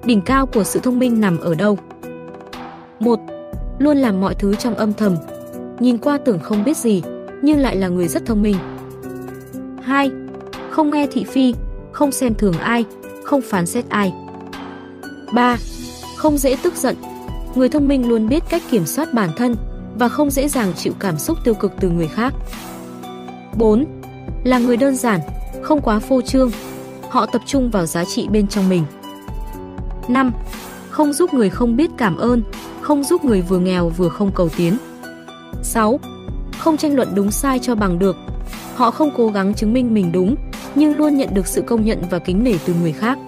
Đỉnh cao của sự thông minh nằm ở đâu? 1. Luôn làm mọi thứ trong âm thầm. Nhìn qua tưởng không biết gì, nhưng lại là người rất thông minh. 2. Không nghe thị phi, không xem thường ai, không phán xét ai. 3. Không dễ tức giận. Người thông minh luôn biết cách kiểm soát bản thân và không dễ dàng chịu cảm xúc tiêu cực từ người khác. 4. Là người đơn giản, không quá phô trương. Họ tập trung vào giá trị bên trong mình. 5. Không giúp người không biết cảm ơn, không giúp người vừa nghèo vừa không cầu tiến. 6. Không tranh luận đúng sai cho bằng được. Họ không cố gắng chứng minh mình đúng, nhưng luôn nhận được sự công nhận và kính nể từ người khác.